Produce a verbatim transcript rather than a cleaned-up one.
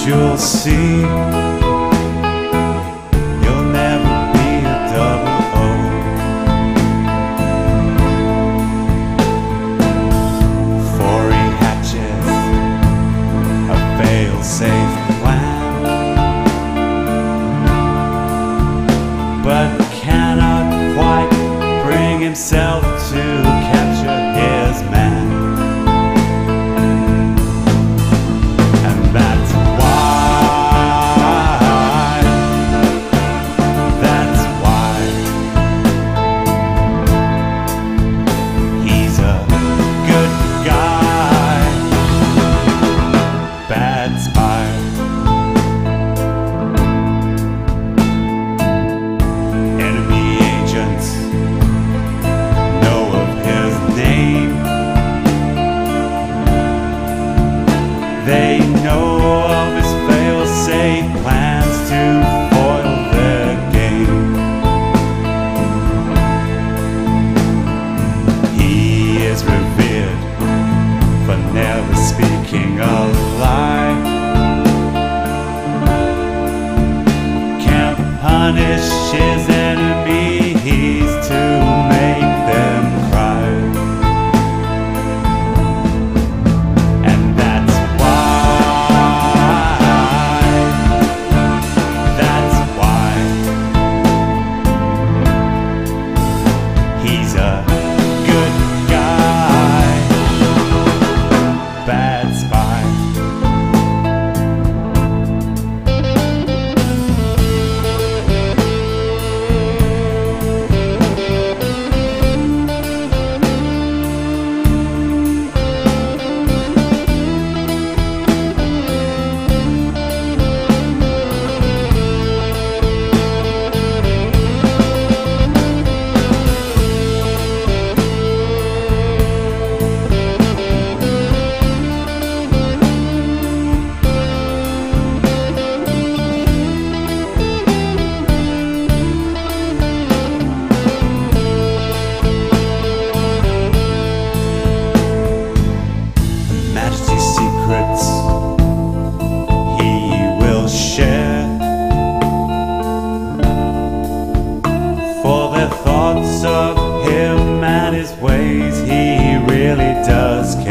you'll see you'll never be a double O. For he hatches a fail-safe plan, but cannot quite bring himself to capture his man. And that's why, that's why he's a good guy, bad spy. Enemy agents know of his name. They know of his fail-safe plans to foil their game. He is revered for never speaking a lie. Can't punish his enemies to make them cry. And that's why, that's why he's a good guy, bad spy. Majesty's secrets he will share, for their thoughts of him and his ways he really does care.